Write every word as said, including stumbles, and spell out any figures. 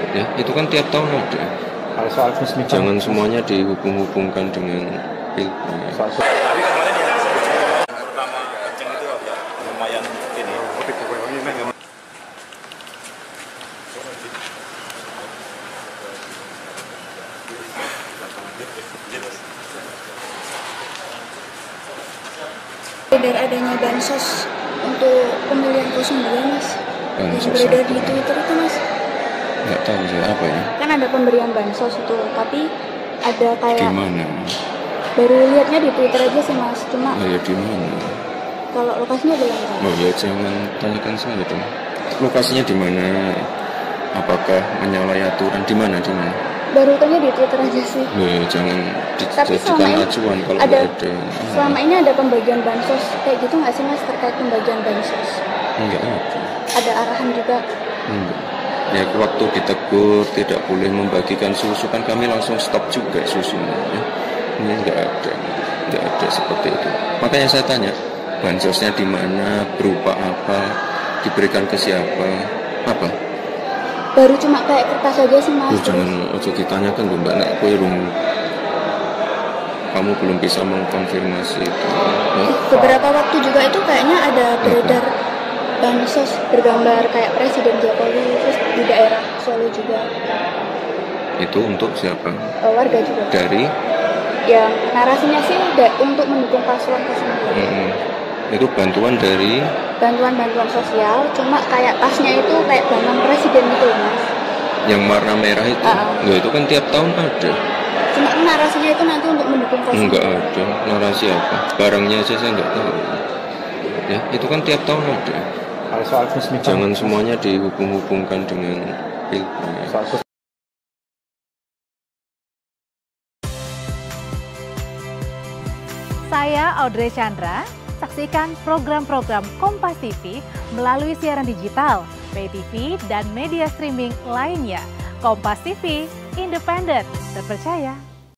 Ya, itu kan tiap tahun ada. Kalau soal resmi Jangan semuanya dihubung-hubungkan dengan pilpres. soal Tapi kemarin ya pertama kenceng itu agak lumayan ini. Beredar adanya bansos untuk pemilihan nol sembilan, Mas. Yang Bansos beredar apa? di Twitter itu, Mas. Nggak tahu sih apa ya. Kan ada pemberian bansos itu, tapi ada Di kayak mana? baru lihatnya di Twitter aja sih, Mas. Cuma Oh ya di mana? kalau lokasinya belum tahu. Oh ya jangan tanyakan saya dong. Lokasinya di mana? Apakah menyalahi aturan di mana di mana? Baru tanya di Twitter aja sih. Ya, jangan Tapi selama dijadikan ini acuan kalau ada, nggak ada. selama ini ada pembagian bansos kayak gitu nggak sih, Mas, terkait pembagian bansos? Enggak ada. Ada arahan juga. Enggak. Ya waktu ditegur tidak boleh membagikan susu kan kami langsung stop juga susunya. Ya. Ini enggak ada, enggak ada seperti itu. Makanya saya tanya, bansosnya di mana, berupa apa, diberikan ke siapa, apa? Baru cuma kayak kertas aja sih, Mas. Lu jangan ojo ditanyakan lu mbak nek kowe rung kamu belum bisa mengkonfirmasi itu. Ya? Beberapa waktu juga itu kayaknya ada beredar bansos bergambar kayak Presiden Jokowi, terus di daerah Solo juga. Itu untuk siapa? Uh, warga juga. Dari Yang narasinya sih da- untuk mendukung paslon nol sembilan. mm, itu bantuan dari Bantuan-bantuan sosial, cuma kayak tasnya itu kayak gambar presiden gitu, Mas. yang warna merah itu. Uh-uh. Loh, itu kan tiap tahun ada. Cuma narasinya itu nanti untuk mendukung paslon. Enggak ada. Narasi apa? Barangnya aja saya enggak tahu. Ya, itu kan tiap tahun ada. kalau soal resmi Jangan semuanya dihubung-hubungkan dengan pilpres. soal Saya Audrey Chandra, saksikan program-program Kompas T V melalui siaran digital, pay T V, dan media streaming lainnya. Kompas T V, independen, terpercaya.